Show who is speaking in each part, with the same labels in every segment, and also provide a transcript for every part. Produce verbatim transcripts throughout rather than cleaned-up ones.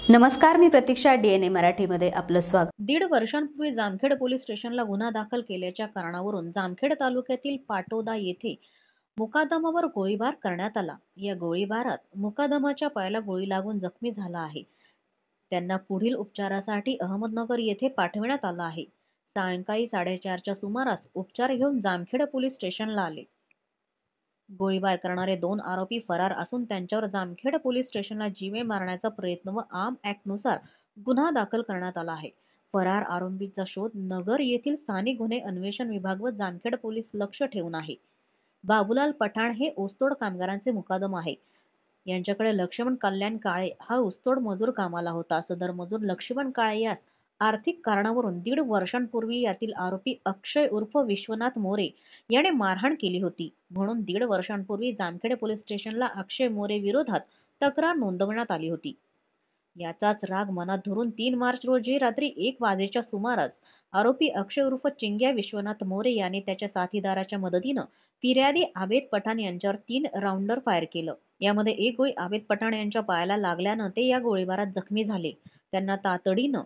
Speaker 1: नमस्कार, मी प्रतीक्षा. डीएनए मराठीमध्ये आपलं स्वागत.
Speaker 2: दीड वर्षांपूर्वी जामखेड पोलीस स्टेशनला गुन्हा दाखल केल्याच्या कारणावरून जामखेड तालुक्यातील पाटोदा येथे मुकादमावर गोळीबार करण्यात आला. या गोळीबारात मुकादमाच्या पायाला गोळी लागून जखमी झाला आहे. त्यांना पुढील उपचारासाठी अहमदनगर येथे पाठविण्यात आलं आहे. सायंकाळी साडेचारच्या सुमारास उपचार घेऊन जामखेड पोलीस स्टेशनला आले. गोळीबार करणारे दोन आरोपी फरार असून त्यांच्यावर जामखेड पोलीस स्टेशनला जीवे मारण्याचा प्रयत्न व आर्म ॲक्टनुसार गुन्हा दाखल करण्यात आला आहे. फरार आरोपींचा शोध नगर येथील स्थानिक गुन्हे अन्वेषण विभाग व जामखेड पोलीस लक्ष ठेवून आहे. बाबूलाल पठाण हे ऊसतोड कामगारांचे मुकादम आहे. यांच्याकडे लक्ष्मण कल्याण काळे हा ऊसतोड मजूर कामाला होता. सदर मजूर लक्ष्मण काळे यास आर्थिक कारणावरून दीड वर्षांपूर्वी यातील आरोपी अक्षय उर्फ विश्वनाथ मोरे याने मारहाण केली होती. म्हणून दीड वर्षांपूर्वी जामखेड पोलीस स्टेशनला अक्षय मोरे विरोधात तक्रार नोंदवण्यात आली होती. याचाच राग मनात धरून तीन मार्च रोजी रात्री एक वाजेच्या सुमारास आरोपी अक्षय उर्फ चिंग्या विश्वनाथ मोरे याने त्याच्या साथीदाराच्या मदतीनं फिर्यादी आबेद पठाण यांच्यावर तीन राऊंडर फायर केलं. यामध्ये एक गोळी आबेद पठाण यांच्या पायाला लागल्यानं ते या गोळीबारात जखमी झाले. त्यांना तातडीनं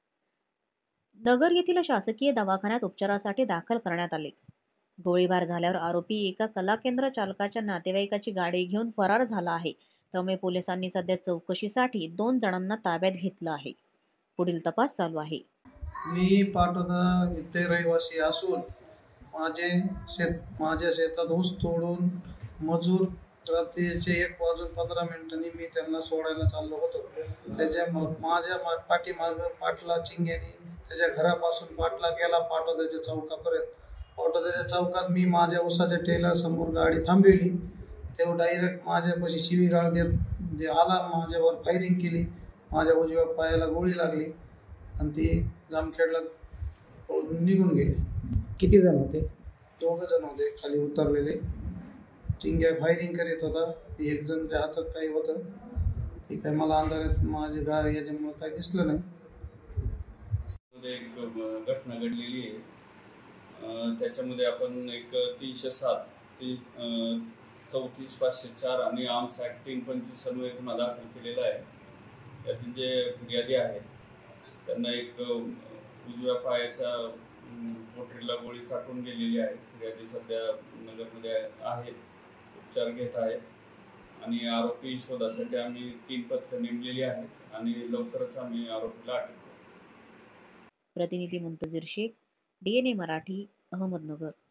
Speaker 2: नगर येथील शासकीय दवाखान्यात उपचारासाठी दाखल करण्यात आले. गोळीबार झाल्यावर आरोपी एका कला केंद्र चालकाच्या नातेवाईकाची गाडी घेऊन फरार झाला आहे. त्यामुळे पोलिसांनी सध्या चौकशीसाठी दोन जणांना ताब्यात घेतलं आहे. पुढील तपास चालू आहे.
Speaker 3: मी पाटोदा इथे रहिवासी असून माझे शेत माझ्या शेतात ऊस तोडून मजूर रात्रीचे एक वाजून पंधरा मिनिटांनी मी त्यांना सोडायला चाललो होतो. त्याच्या माझ्या पाठीमाग पाटला चिंग्यानी त्याच्या घरापासून पाटला गेला पाटोद्याच्या चौकापर्यंत. पाटोद्याच्या चौकात मी माझ्या ऊसाच्या टेलर समोर गाडी थांबविली. तेव्हा डायरेक्ट माझ्यापाशी शिवीगाळ देत जे आला माझ्यावर फायरिंग केली. माझ्या उजव्या पायाला गोळी लागली आणि ती जामखेडला निघून गेली.
Speaker 4: किती जण होते?
Speaker 3: दोघं जण होते खाली उतरलेले. चिंग्या फायरिंग करीत होता. एक जणच्या हातात काही होतं ते काय मला अंधारात माझे गा याच्यामुळे काही दिसलं नाही.
Speaker 5: एक घटना घडलेली आहे. त्याच्यामध्ये आपण एक तीनशे सात तीस चौतीस पाचशे चार आणि आर्म्स ॲक्ट तीन पंचवीस अन्वये गुन्हा दाखल केलेला आहे. त्यातील जे फिर्यादी आहेत त्यांना एक उजव्या पायाच्या पोटरीला गोळी चाटून गेलेली आहे. फिर्यादी सध्या नगरमध्ये आहेत, उपचार घेत आहेत आणि आरोपी शोधासाठी आम्ही तीन पथकं नेमलेली आहेत आणि लवकरच आम्ही आरोपीला अटक करू.
Speaker 2: प्रतिनिधी मुंतजीर शेख, डीएनए मराठी, अहमदनगर.